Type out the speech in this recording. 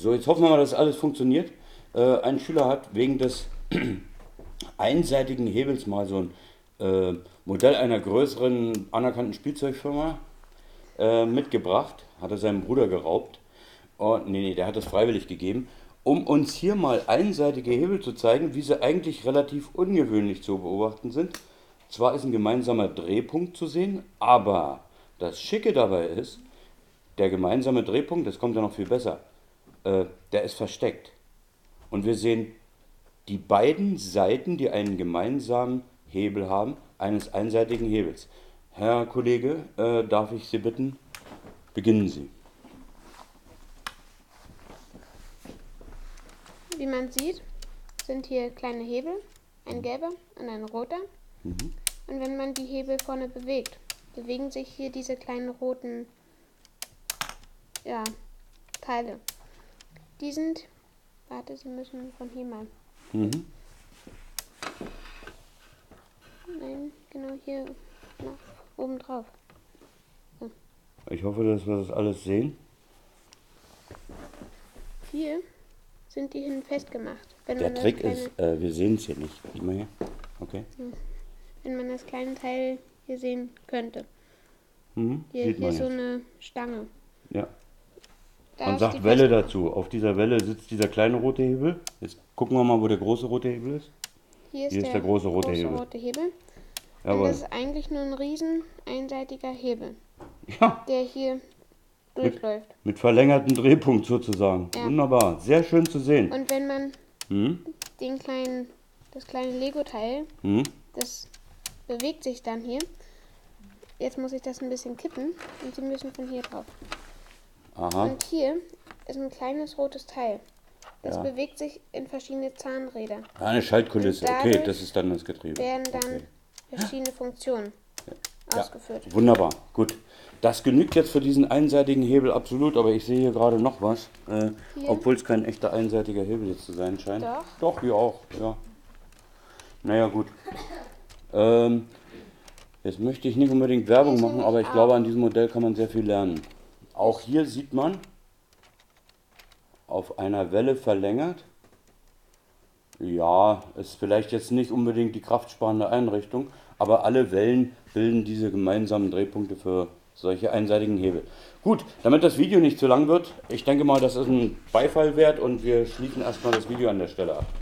So, jetzt hoffen wir mal, dass alles funktioniert. Ein Schüler hat wegen des einseitigen Hebels mal so ein Modell einer größeren anerkannten Spielzeugfirma mitgebracht. Hat er seinem Bruder geraubt. Und nee, der hat das freiwillig gegeben, um uns hier mal einseitige Hebel zu zeigen, wie sie eigentlich relativ ungewöhnlich zu beobachten sind. Zwar ist ein gemeinsamer Drehpunkt zu sehen, aber das Schicke dabei ist, der gemeinsame Drehpunkt, das kommt ja noch viel besser, der ist versteckt. Und wir sehen die beiden Seiten, die einen gemeinsamen Hebel haben, eines einseitigen Hebels. Herr Kollege, darf ich Sie bitten, beginnen Sie. Wie man sieht, sind hier kleine Hebel, ein gelber und ein roter. Und wenn man die Hebel vorne bewegt, bewegen sich hier diese kleinen roten Teile. Die sind, warte, Sie müssen von hier mal. Nein, genau hier oben drauf. So. Ich hoffe, dass wir das alles sehen. Hier sind die hinten festgemacht. Der Trick ist, wir sehen es hier nicht. Guck mal hier. Okay. Wenn man das kleine Teil hier sehen könnte. Hier Sieht man ist so jetzt. eine Stange. Ja. Da Man ist sagt die Welle dazu. Auf dieser Welle sitzt dieser kleine rote Hebel. Jetzt gucken wir mal, wo der große rote Hebel ist. Hier ist der große rote Hebel. rote Hebel. Und Jawohl. das ist eigentlich nur ein riesen einseitiger Hebel, Ja, der hier durchläuft. mit verlängertem Drehpunkt sozusagen. Ja. Wunderbar. Sehr schön zu sehen. Und wenn man das kleine Lego-Teil, das bewegt sich dann hier. Jetzt muss ich das ein bisschen kippen und Sie müssen von hier drauf. Aha. Und hier ist ein kleines rotes Teil. Das Ja. bewegt sich in verschiedene Zahnräder. Eine Schaltkulisse. Und Okay, dadurch das ist dann das Getriebe. Werden dann Okay. verschiedene Funktionen ausgeführt. Wunderbar. Gut. Das genügt jetzt für diesen einseitigen Hebel absolut, aber ich sehe hier gerade noch was. Obwohl es kein echter einseitiger Hebel jetzt zu sein scheint. Doch. Doch, hier auch. Ja. Naja, gut. Jetzt möchte ich nicht unbedingt Werbung Hier machen, sind aber ich auch. glaube, an diesem Modell kann man sehr viel lernen. Auch hier sieht man auf einer Welle verlängert. Ja, ist vielleicht jetzt nicht unbedingt die kraftsparende Einrichtung, aber alle Wellen bilden diese gemeinsamen Drehpunkte für solche einseitigen Hebel. Gut, damit das Video nicht zu lang wird, ich denke mal, das ist ein Beifall wert und wir schließen erstmal das Video an der Stelle ab.